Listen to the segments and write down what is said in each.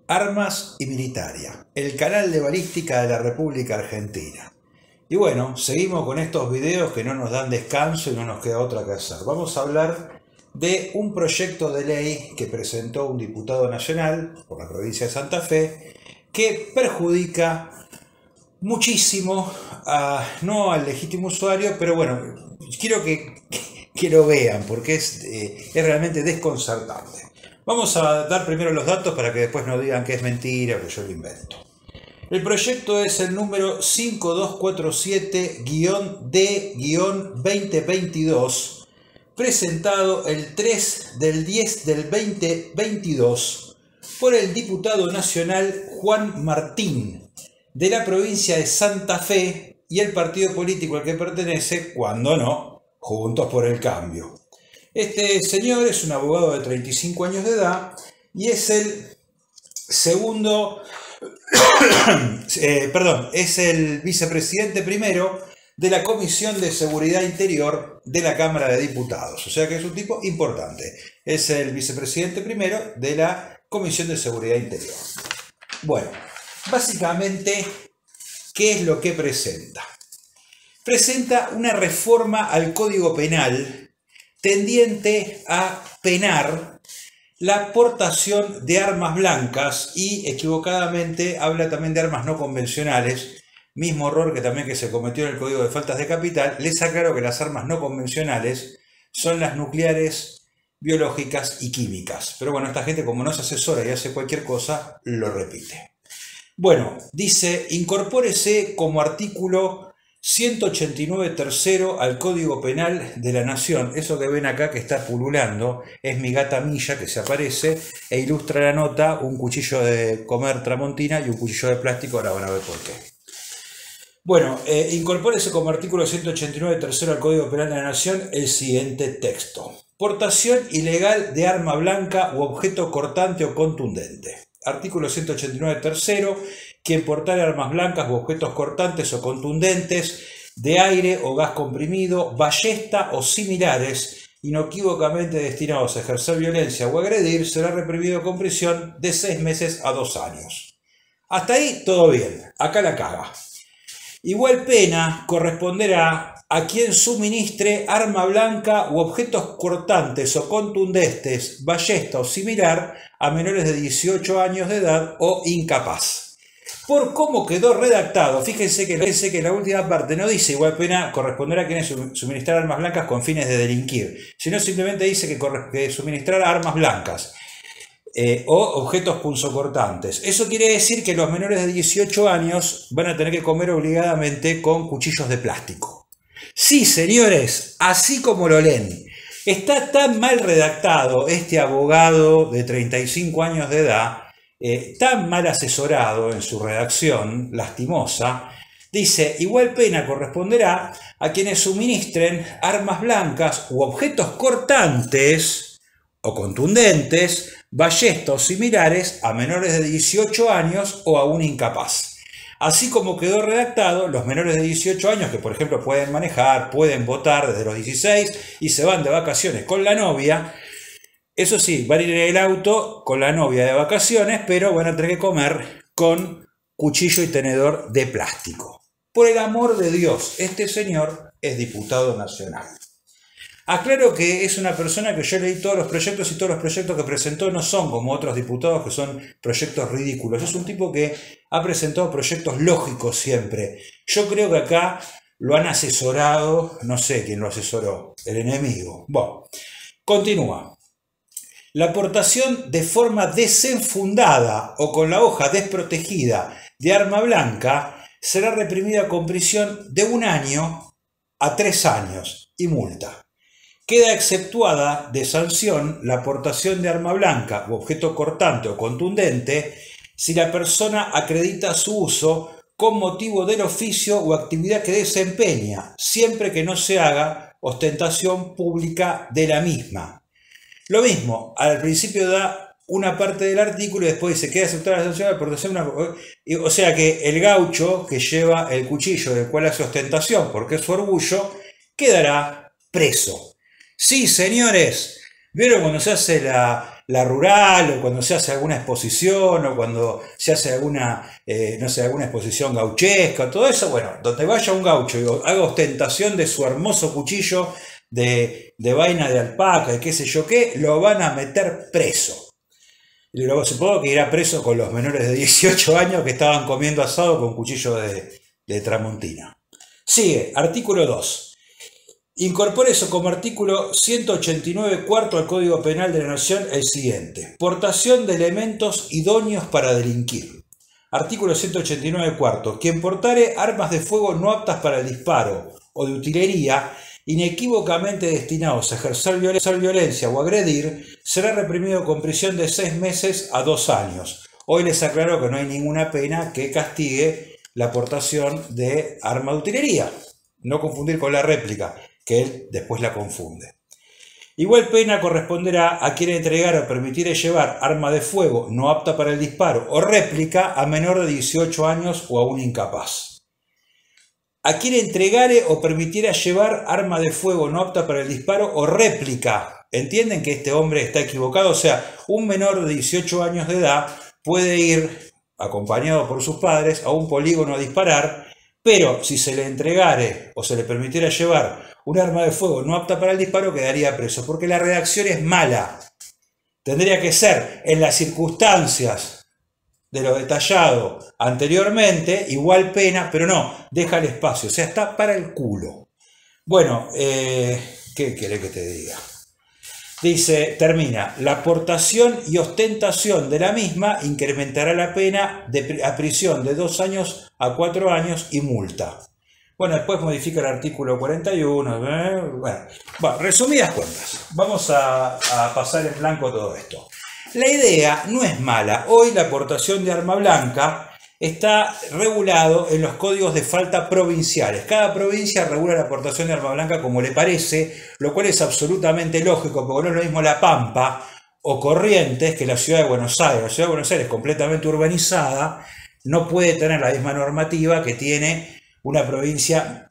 Armas y Militaria, el canal de balística de la República Argentina. Y bueno, seguimos con estos videos que no nos dan descanso y no nos queda otra que hacer. Vamos a hablar de un proyecto de ley que presentó un diputado nacional por la provincia de Santa Fe que perjudica muchísimo no al legítimo usuario, pero bueno, quiero que lo vean porque es realmente desconcertante. Vamos a dar primero los datos para que después no digan que es mentira, que yo lo invento. El proyecto es el número 5247-D-2022, presentado el 3 del 10 del 2022 por el diputado nacional Juan Martín, de la provincia de Santa Fe, y el partido político al que pertenece, cuando no, Juntos por el Cambio. Este señor es un abogado de 35 años de edad y es el segundo, es el vicepresidente primero de la Comisión de Seguridad Interior de la Cámara de Diputados. O sea que es un tipo importante. Es el vicepresidente primero de la Comisión de Seguridad Interior. Bueno, básicamente, ¿qué es lo que presenta? Presenta una reforma al Código Penal tendiente a penar la portación de armas blancas y equivocadamente habla también de armas no convencionales, mismo error que también que se cometió en el Código de Faltas de Capital. Les aclaro que las armas no convencionales son las nucleares, biológicas y químicas. Pero bueno, esta gente, como no se asesora y hace cualquier cosa, lo repite. Bueno, dice, incorpórese como artículo 189 tercero al Código Penal de la Nación. Eso que ven acá que está pululando es mi gata Milla que se aparece e ilustra la nota un cuchillo de comer tramontina y un cuchillo de plástico. Ahora van a ver por qué. Bueno, incorpórese como artículo 189 tercero al Código Penal de la Nación el siguiente texto: portación ilegal de arma blanca u objeto cortante o contundente. Artículo 189 tercero. Quien portare armas blancas u objetos cortantes o contundentes de aire o gas comprimido, ballesta o similares, inequívocamente destinados a ejercer violencia o agredir, será reprimido con prisión de 6 meses a 2 años. Hasta ahí todo bien, acá la caga. Igual pena corresponderá a quien suministre arma blanca u objetos cortantes o contundentes, ballesta o similar, a menores de 18 años de edad o incapaz. Por cómo quedó redactado, fíjense que la última parte no dice igual pena corresponderá a quienes suministrar armas blancas con fines de delinquir, sino simplemente dice que suministrar armas blancas o objetos punzocortantes. Eso quiere decir que los menores de 18 años van a tener que comer obligadamente con cuchillos de plástico. Sí, señores, así como lo leen. Está tan mal redactado este abogado de 35 años de edad, tan mal asesorado en su redacción lastimosa. Dice, igual pena corresponderá a quienes suministren armas blancas u objetos cortantes o contundentes, ballestas o similares a menores de 18 años o a un incapaz. Así como quedó redactado, los menores de 18 años que por ejemplo pueden manejar, pueden votar desde los 16 y se van de vacaciones con la novia. Eso sí, van a ir en el auto con la novia de vacaciones, pero van a tener que comer con cuchillo y tenedor de plástico. Por el amor de Dios, este señor es diputado nacional. Aclaro que es una persona que yo leí todos los proyectos y todos los proyectos que presentó no son como otros diputados que son proyectos ridículos. Es un tipo que ha presentado proyectos lógicos siempre. Yo creo que acá lo han asesorado, no sé quién lo asesoró, el enemigo. Bueno, continúa. La portación de forma desenfundada o con la hoja desprotegida de arma blanca será reprimida con prisión de 1 año a 3 años y multa. Queda exceptuada de sanción la portación de arma blanca u objeto cortante o contundente si la persona acredita su uso con motivo del oficio o actividad que desempeña, siempre que no se haga ostentación pública de la misma. Lo mismo, al principio da una parte del artículo y después dice queda aceptada la sanción de portación. O sea que el gaucho que lleva el cuchillo del cual hace ostentación porque es su orgullo, quedará preso. Sí, señores, ¿vieron cuando se hace la rural, o cuando se hace alguna exposición, o cuando se hace alguna, no sé, alguna exposición gauchesca, todo eso, bueno, donde vaya un gaucho y haga ostentación de su hermoso cuchillo de vaina de alpaca y qué sé yo qué, lo van a meter preso. Y luego supongo que irá preso con los menores de 18 años que estaban comiendo asado con cuchillo de tramontina. Sigue, artículo 2. Incorpore eso como artículo 189 cuarto al Código Penal de la Nación el siguiente. Portación de elementos idóneos para delinquir. Artículo 189 cuarto. Quien portare armas de fuego no aptas para el disparo o de utilería inequívocamente destinados a ejercer violencia o agredir, será reprimido con prisión de 6 meses a 2 años. Hoy les aclaro que no hay ninguna pena que castigue la aportación de arma de utilería. No confundir con la réplica, que él después la confunde. Igual pena corresponderá a quien entregara o permitiera llevar arma de fuego no apta para el disparo o réplica a menor de 18 años o a un incapaz. A quien entregare o permitiera llevar arma de fuego no apta para el disparo o réplica. ¿Entienden que este hombre está equivocado? O sea, un menor de 18 años de edad puede ir, acompañado por sus padres, a un polígono a disparar, pero si se le entregare o se le permitiera llevar un arma de fuego no apta para el disparo, quedaría preso, porque la redacción es mala. Tendría que ser en las circunstancias de lo detallado anteriormente, igual pena, pero no, deja el espacio, o sea, está para el culo. Bueno, ¿qué querés que te diga? Dice, termina, la aportación y ostentación de la misma incrementará la pena a prisión de 2 años a 4 años y multa. Bueno, después modifica el artículo 41. Bueno, resumidas cuentas, vamos a pasar en blanco todo esto. La idea no es mala. Hoy la aportación de arma blanca está regulado en los códigos de falta provinciales. Cada provincia regula la aportación de arma blanca como le parece, lo cual es absolutamente lógico, porque no es lo mismo La Pampa o Corrientes que la ciudad de Buenos Aires. La ciudad de Buenos Aires es completamente urbanizada, no puede tener la misma normativa que tiene una provincia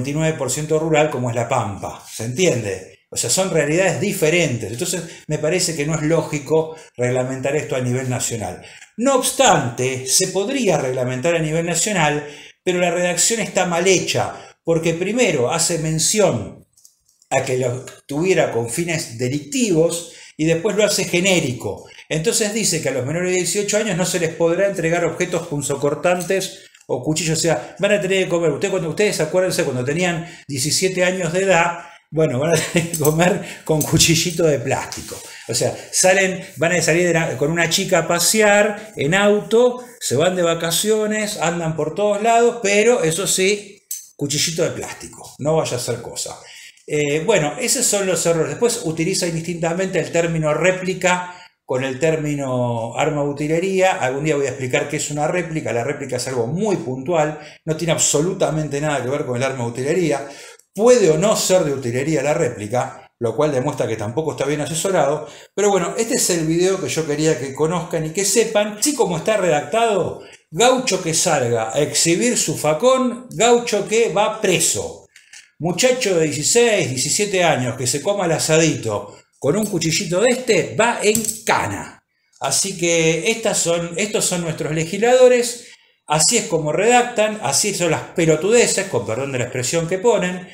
99% rural como es La Pampa. ¿Se entiende? O sea, son realidades diferentes. Entonces, me parece que no es lógico reglamentar esto a nivel nacional. No obstante, se podría reglamentar a nivel nacional, pero la redacción está mal hecha, porque primero hace mención a que lo tuviera con fines delictivos y después lo hace genérico. Entonces dice que a los menores de 18 años no se les podrá entregar objetos punzocortantes o cuchillos. O sea, van a tener que comer. Ustedes acuérdense cuando tenían 17 años de edad. Bueno, van a tener que comer con cuchillito de plástico. O sea, van a salir con una chica a pasear en auto, se van de vacaciones, andan por todos lados, pero eso sí, cuchillito de plástico, no vaya a ser cosa. Bueno, esos son los errores. Después utiliza indistintamente el término réplica con el término arma de utilería. Algún día voy a explicar qué es una réplica. La réplica es algo muy puntual, no tiene absolutamente nada que ver con el arma de utilería. Puede o no ser de utilería la réplica, lo cual demuestra que tampoco está bien asesorado. Pero bueno, este es el video que yo quería que conozcan y que sepan. Así como está redactado, gaucho que salga a exhibir su facón, gaucho que va preso. Muchacho de 16, 17 años que se coma el asadito con un cuchillito de este, va en cana. Así que estos son nuestros legisladores. Así es como redactan, así son las pelotudeces, con perdón de la expresión que ponen.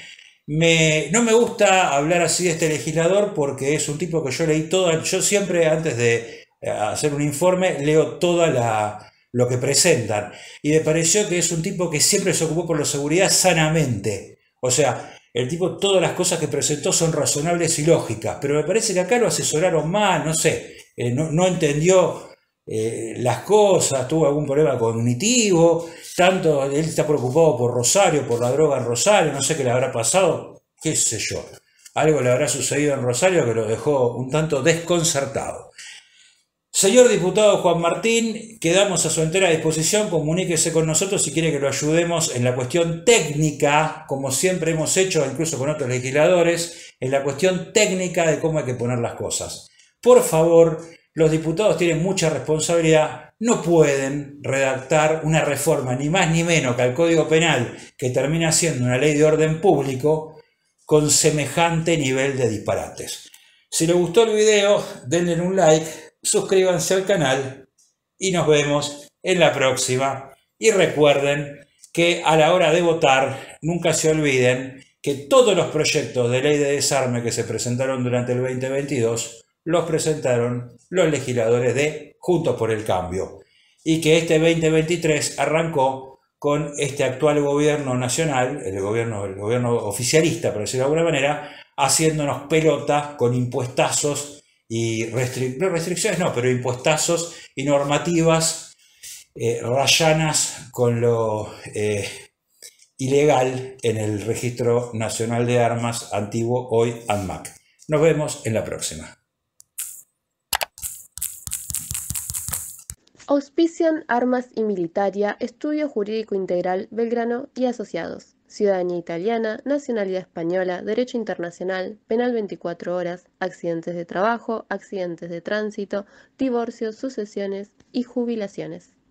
No me gusta hablar así de este legislador porque es un tipo que yo leí yo siempre antes de hacer un informe leo lo que presentan. Y me pareció que es un tipo que siempre se ocupó por la seguridad sanamente. O sea, el tipo, todas las cosas que presentó son razonables y lógicas, pero me parece que acá lo asesoraron mal, no sé, no entendió las cosas, tuvo algún problema cognitivo, tanto él está preocupado por Rosario, por la droga en Rosario, no sé qué le habrá pasado, qué sé yo, algo le habrá sucedido en Rosario que lo dejó un tanto desconcertado. Señor diputado Juan Martín, quedamos a su entera disposición, comuníquese con nosotros si quiere que lo ayudemos en la cuestión técnica, como siempre hemos hecho, incluso con otros legisladores, en la cuestión técnica de cómo hay que poner las cosas. Por favor, los diputados tienen mucha responsabilidad, no pueden redactar una reforma ni más ni menos que al Código Penal, que termina siendo una ley de orden público, con semejante nivel de disparates. Si les gustó el video, denle un like, suscríbanse al canal y nos vemos en la próxima. Y recuerden que a la hora de votar, nunca se olviden que todos los proyectos de ley de desarme que se presentaron durante el 2022 los presentaron los legisladores de Juntos por el Cambio, y que este 2023 arrancó con este actual gobierno nacional, el gobierno oficialista, por decirlo de alguna manera, haciéndonos pelota con impuestazos y restricciones no, pero impuestazos y normativas rayanas con lo ilegal en el Registro Nacional de Armas antiguo, hoy ANMAC. Nos vemos en la próxima. Auspician Armas y Militaria, Estudio Jurídico Integral Belgrano y Asociados. Ciudadanía italiana, nacionalidad española, derecho internacional, penal 24 horas, accidentes de trabajo, accidentes de tránsito, divorcios, sucesiones y jubilaciones.